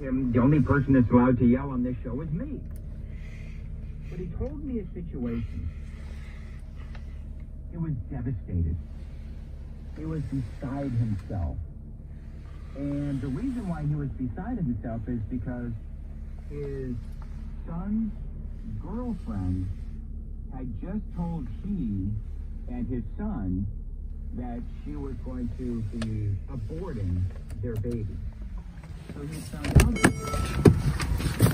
him, the only person that's allowed to yell on this show is me. But he told me a situation. He was devastated. He was beside himself. And the reason why he was beside himself is because his son's girlfriend had just told he and his son that she was going to be aborting their baby. So he found out